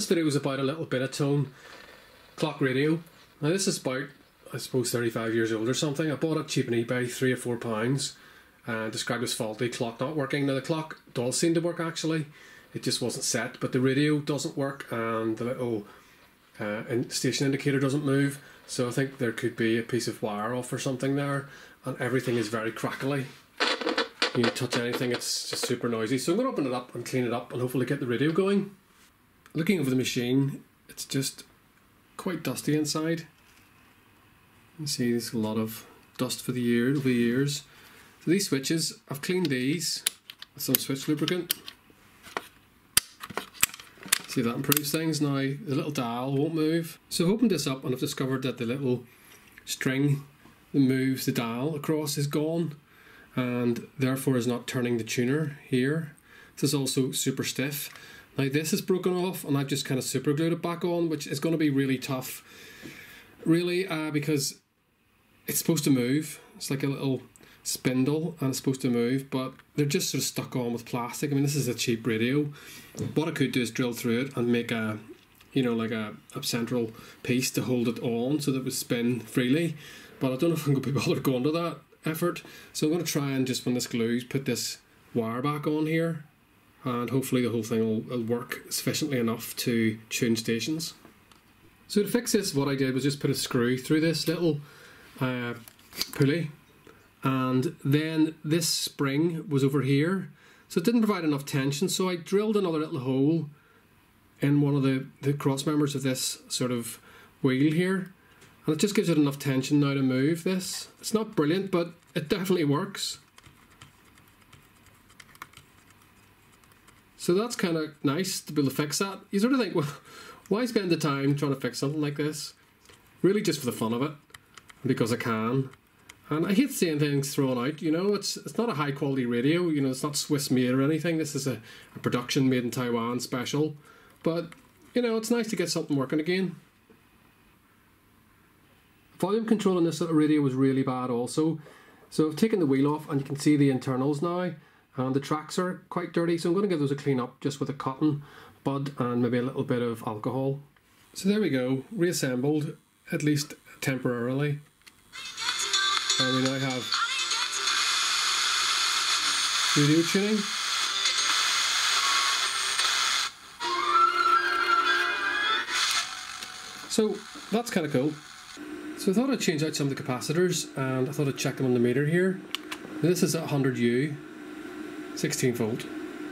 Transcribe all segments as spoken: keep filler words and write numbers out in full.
This video is about a little binatone clock radio. Now this is about, I suppose, thirty-five years old or something. I bought it cheap on eBay, three or four pounds, and described as faulty, clock not working. Now the clock does seem to work actually, it just wasn't set, but the radio doesn't work and the little uh, station indicator doesn't move. So I think there could be a piece of wire off or something there, and everything is very crackly. You touch anything, it's just super noisy. So I'm going to open it up and clean it up and hopefully get the radio going. Looking over the machine, it's just quite dusty inside. You can see there's a lot of dust for the year, over the years. So these switches, I've cleaned these with some switch lubricant. See if that improves things. Now the little dial won't move. So I've opened this up and I've discovered that the little string that moves the dial across is gone, and therefore is not turning the tuner here. This is also super stiff. Now this is broken off and I've just kind of super glued it back on, which is going to be really tough really uh, because it's supposed to move. It's like a little spindle and it's supposed to move, but they're just sort of stuck on with plastic. I mean, this is a cheap radio. What I could do is drill through it and make a, you know, like a, a central piece to hold it on so that it would spin freely, but I don't know if I'm going to be bothered going to that effort. So I'm going to try and just, when this glues, put this wire back on here, and hopefully the whole thing will, will work sufficiently enough to tune stations. So to fix this, what I did was just put a screw through this little uh, pulley, and then this spring was over here, so it didn't provide enough tension, so I drilled another little hole in one of the, the cross members of this sort of wheel here, and it just gives it enough tension now to move this. It's not brilliant, but it definitely works. So that's kind of nice to be able to fix that. You sort of think, well, why spend the time trying to fix something like this? Really just for the fun of it, because I can. And I hate seeing things thrown out, you know, it's it's not a high quality radio, you know, it's not Swiss made or anything. This is a, a production made in Taiwan special. But, you know, it's nice to get something working again. Volume control on this little radio was really bad also. So I've taken the wheel off and you can see the internals now. And the tracks are quite dirty, so I'm going to give those a clean up just with a cotton bud and maybe a little bit of alcohol. So there we go, reassembled, at least temporarily. And we now have radio tuning. So that's kind of cool. So I thought I'd change out some of the capacitors, and I thought I'd check them on the meter here. This is at one hundred U. sixteen volt.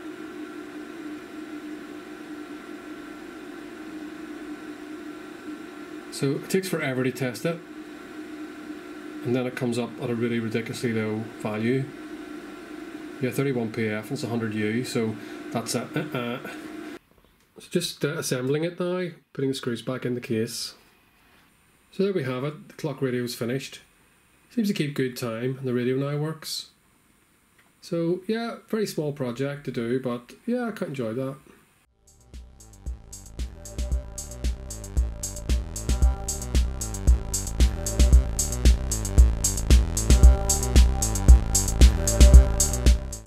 So it takes forever to test it, and then it comes up at a really ridiculously low value. Yeah, thirty-one P F and it's one hundred U, so that's it. Uh -uh. So just uh, assembling it now, putting the screws back in the case. So there we have it, the clock radio is finished. Seems to keep good time and the radio now works. So yeah, very small project to do, but yeah, I quite enjoyed that.